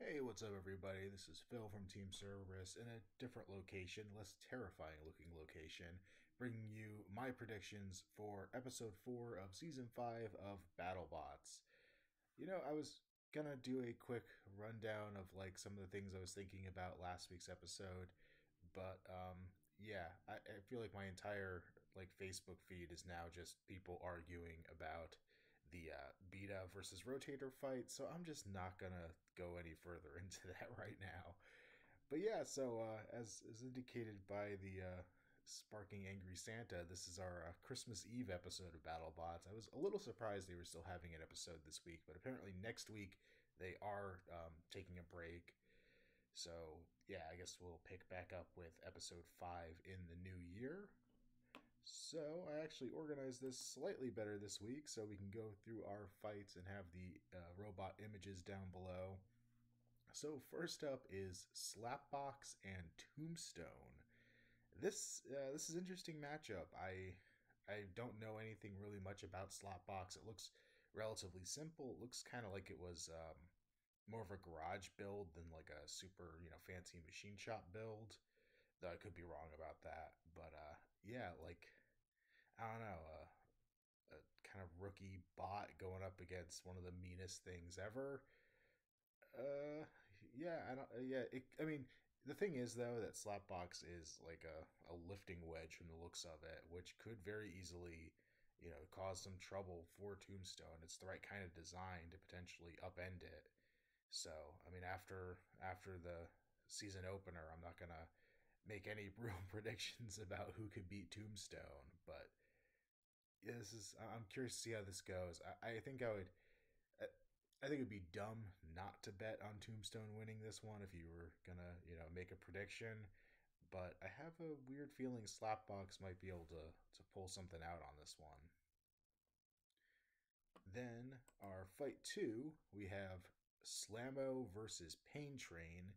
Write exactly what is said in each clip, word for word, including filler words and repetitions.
Hey, what's up, everybody? This is Phil from Team Cerberus in a different location, less terrifying looking location, bringing you my predictions for episode four of season five of BattleBots. You know, I was gonna do a quick rundown of like some of the things I was thinking about last week's episode, but um, yeah, I, I feel like my entire like Facebook feed is now just people arguing about the uh, Beta versus Rotator fight, so I'm just not gonna go any further into that right now. But yeah, so uh, as as indicated by the uh, Sparking Angry Santa, this is our uh, Christmas Eve episode of BattleBots. I was a little surprised they were still having an episode this week, but apparently next week they are um, taking a break. So yeah, I guess we'll pick back up with episode five in the new year. So I actually organized this slightly better this week so we can go through our fights and have the uh, robot images down below. So first up is Slapbox and Tombstone. This uh, this is an interesting matchup. I I don't know anything really much about Slapbox. It looks relatively simple. It looks kind of like it was um, more of a garage build than like a super you know fancy machine shop build. Though I could be wrong about that. But uh, yeah, like I don't know, uh, a kind of rookie bot going up against one of the meanest things ever. Uh, yeah, I don't. Uh, yeah, it, I mean, the thing is though that Slapbox is like a, a lifting wedge from the looks of it, which could very easily, you know, cause some trouble for Tombstone. It's the right kind of design to potentially upend it. So, I mean, after after the season opener, I'm not gonna make any real predictions about who could beat Tombstone, but yeah, this is. I'm curious to see how this goes. I, I think I would. I I think it'd be dumb not to bet on Tombstone winning this one if you were gonna, you know, make a prediction. But I have a weird feeling Slapbox might be able to to pull something out on this one. Then our fight two, we have Slammo versus Pain Train.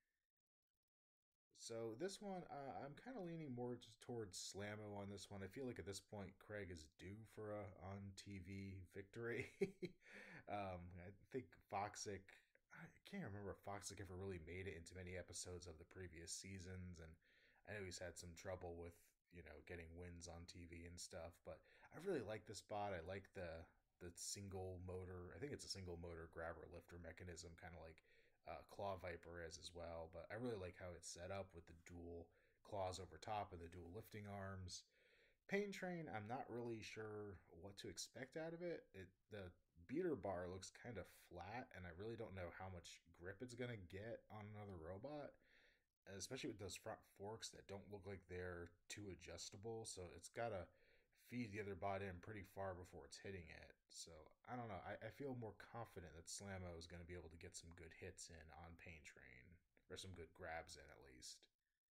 So this one, uh, I'm kind of leaning more towards Slammo on this one. I feel like at this point, Craig is due for a on T V victory. um, I think Foxic. I can't remember if Foxic ever really made it into many episodes of the previous seasons, and I know he's had some trouble with you know getting wins on T V and stuff. But I really like this spot. I like the the single motor. I think it's a single motor grabber lifter mechanism, kind of like uh, Claw Viper is as well. But I really like how it's set up with the dual claws over top and the dual lifting arms. Pain Train, I'm not really sure what to expect out of it. It the beater bar looks kind of flat, and I really don't know how much grip it's gonna get on another robot, especially with those front forks that don't look like they're too adjustable. So it's gotta feed the other bot in pretty far before it's hitting it. So I don't know. I, I feel more confident that Slammo is going to be able to get some good hits in on Pain Train, or some good grabs in at least.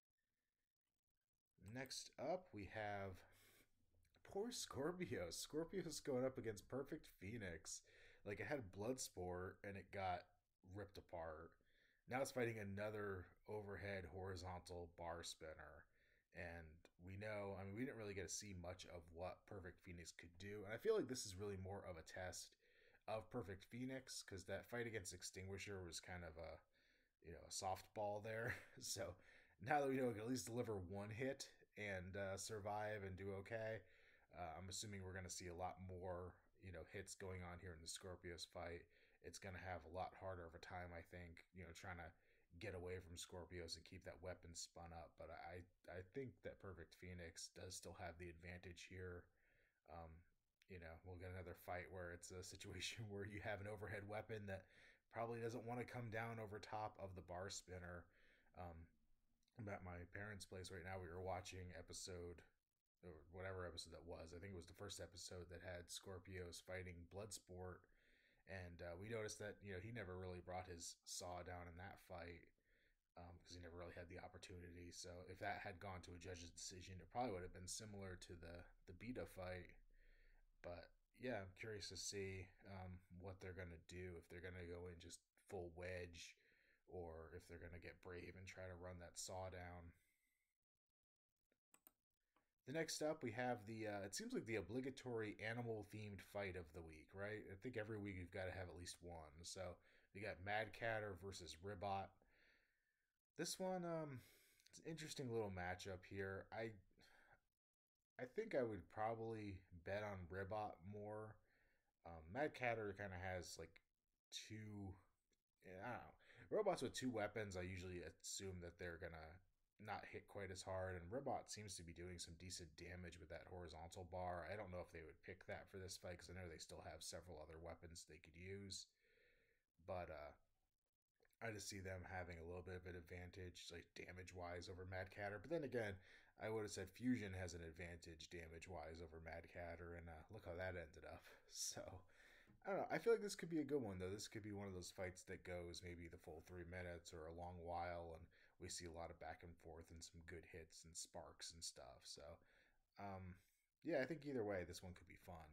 Next up, we have poor Scorpio. Scorpio's going up against Perfect Phoenix. Like it had Bloodsport and it got ripped apart. Now it's fighting another overhead horizontal bar spinner. And we know, I mean, we didn't really get to see much of what Perfect Phoenix could do. And I feel like this is really more of a test of Perfect Phoenix because that fight against Extinguisher was kind of a, you know, a softball there. So now that we know we can at least deliver one hit and uh, survive and do okay, uh, I'm assuming we're going to see a lot more, you know, hits going on here in the Scorpios fight. It's going to have a lot harder of a time, I think, you know, trying to get away from Scorpios and keep that weapon spun up. But I, I think that Perfect Phoenix does still have the advantage here. Um, you know, we'll get another fight where it's a situation where you have an overhead weapon that probably doesn't want to come down over top of the bar spinner. Um, I'm at my parents' place right now. We were watching episode or whatever episode that was. I think it was the first episode that had Scorpios fighting Bloodsport, and uh, we noticed that you know he never really brought his saw down in that fight because um, he never really had the opportunity. So if that had gone to a judge's decision, it probably would have been similar to the the Beta fight. But yeah, I'm curious to see um, what they're gonna do if they're gonna go in just full wedge, or if they're gonna get brave and try to run that saw down. The next up, we have the. Uh, it seems like the obligatory animal themed fight of the week, right? I think every week we've got to have at least one. So We got Mad Catter versus Ribot. This one, um, it's an interesting little matchup here. I I think I would probably bet on Ribot more. Um, Mad Catter kind of has like two. Yeah, I don't know. Robots with two weapons, I usually assume that they're gonna not hit quite as hard, and Ribot seems to be doing some decent damage with that horizontal bar. I don't know if they would pick that for this fight because I know they still have several other weapons they could use, but uh, I just see them having a little bit of an advantage, like damage wise, over Mad Catter. But then again, I would have said Fusion has an advantage damage wise over Mad Catter, and uh, look how that ended up. So I don't know. I feel like this could be a good one though. This could be one of those fights that goes maybe the full three minutes or a long while, and we see a lot of back and forth and some good hits and sparks and stuff. So, um, yeah, I think either way, this one could be fun.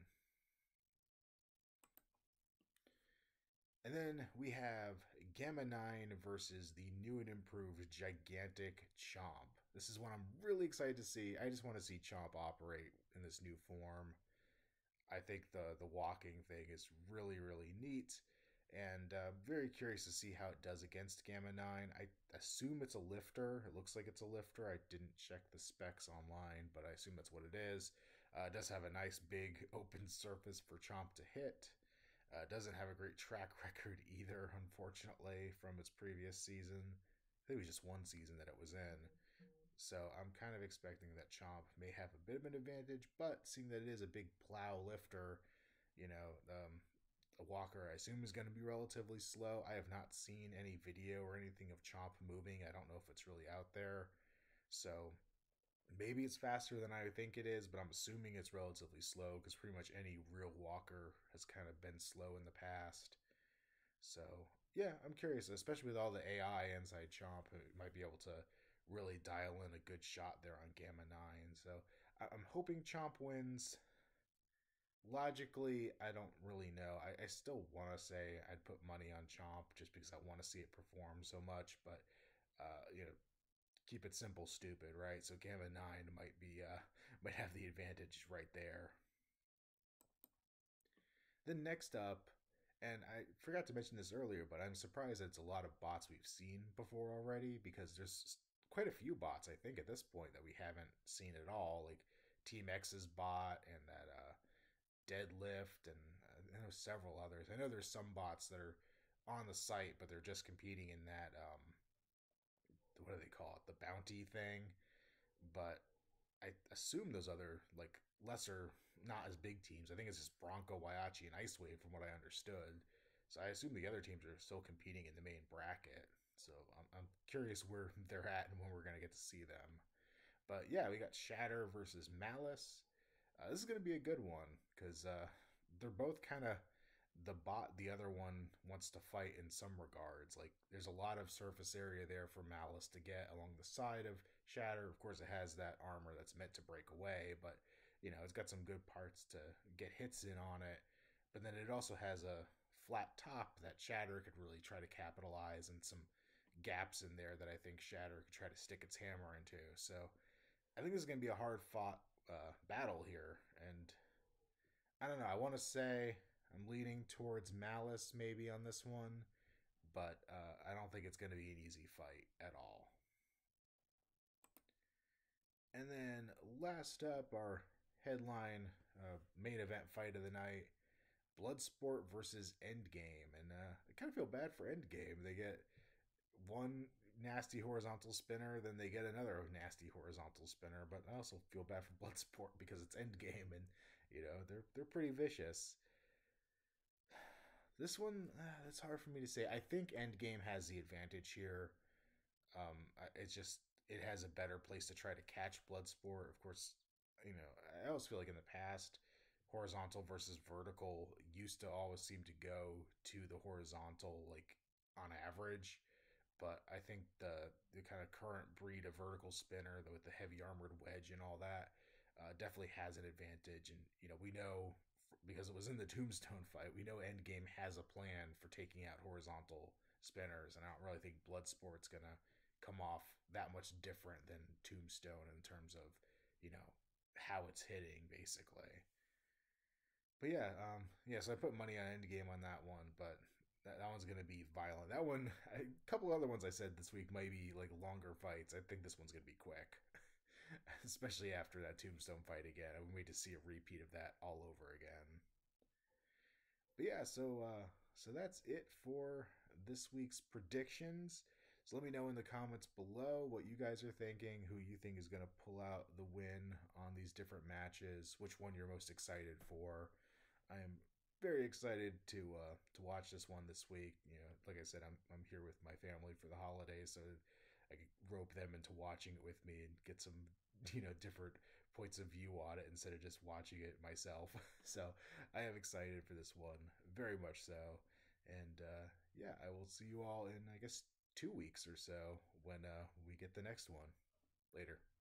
And then we have Gamma nine versus the new and improved Gigantic Chomp. This is one I'm really excited to see. I just want to see Chomp operate in this new form. I think the the walking thing is really really neat, and uh, very curious to see how it does against Gamma nine. I assume it's a lifter. It looks like it's a lifter. I didn't check the specs online, but I assume that's what it is. Uh, it does have a nice big open surface for Chomp to hit. Uh, doesn't have a great track record either, unfortunately, from its previous season. I think it was just one season that it was in. So I'm kind of expecting that Chomp may have a bit of an advantage, but seeing that it is a big plow lifter, you know, um, a walker I assume is going to be relatively slow. I have not seen any video or anything of Chomp moving. I don't know if it's really out there. So maybe it's faster than I think it is, but I'm assuming it's relatively slow because pretty much any real walker has kind of been slow in the past. So yeah, I'm curious, especially with all the A I inside Chomp, it might be able to really dial in a good shot there on Gamma nine. So I'm hoping Chomp wins. Logically, I don't really know. I, I still want to say I'd put money on Chomp just because I want to see it perform so much, but uh, you know, keep it simple, stupid, right? So Gamma nine might be uh, might have the advantage right there. Then next up, and I forgot to mention this earlier, but I'm surprised it's a lot of bots we've seen before already because there's quite a few bots I think at this point that we haven't seen at all, like Team X's bot and that uh, Deadlift, and uh, I know several others. I know there's some bots that are on the site, but they're just competing in that um, what do they call it, the bounty thing. But I assume those other like lesser, not as big teams. I think it's just Bronco, Waiachi, and Ice Wave, from what I understood. So I assume the other teams are still competing in the main bracket. So I'm, I'm curious where they're at and when we're gonna get to see them. But yeah, we got Shatter versus Malice. Uh, this is gonna be a good one because uh, they're both kind of the bot the other one wants to fight in some regards. Like there's a lot of surface area there for Malice to get along the side of Shatter. Of course, it has that armor that's meant to break away, but you know it's got some good parts to get hits in on it. But then it also has a flat top that Shatter could really try to capitalize, and some gaps in there that I think Shatter could try to stick its hammer into. So I think this is going to be a hard fought uh, battle here, and I don't know. I want to say I'm leaning towards Malice maybe on this one, but uh, I don't think it's going to be an easy fight at all. And then last up, our headline uh, main event fight of the night: Bloodsport versus Endgame. And uh, I kind of feel bad for Endgame. They get one nasty horizontal spinner, then they get another nasty horizontal spinner. But I also feel bad for Bloodsport because it's Endgame, and you know they're they're pretty vicious. This one, uh, it's hard for me to say. I think Endgame has the advantage here. Um, it's just it has a better place to try to catch Bloodsport. Of course, you know I always feel like in the past, horizontal versus vertical used to always seem to go to the horizontal, like on average. But I think the the kind of current breed of vertical spinner with the heavy armored wedge and all that uh, definitely has an advantage. And you know we know because it was in the Tombstone fight, we know Endgame has a plan for taking out horizontal spinners, and I don't really think Bloodsport's gonna come off that much different than Tombstone in terms of you know how it's hitting basically. But yeah, um, yeah. So I put money on Endgame on that one, but That, that one's going to be violent. That one, a couple other ones I said this week might be like longer fights. I think this one's going to be quick, especially after that Tombstone fight again. I'm waiting to see a repeat of that all over again. But yeah, so uh, so that's it for this week's predictions. So let me know in the comments below what you guys are thinking, who you think is going to pull out the win on these different matches, which one you're most excited for. I am very excited to uh, to watch this one this week. You know, like I said, I'm I'm here with my family for the holidays, so I could rope them into watching it with me and get some you know different points of view on it instead of just watching it myself. So I am excited for this one, very much so. And uh, yeah, I will see you all in I guess two weeks or so when uh, we get the next one. Later.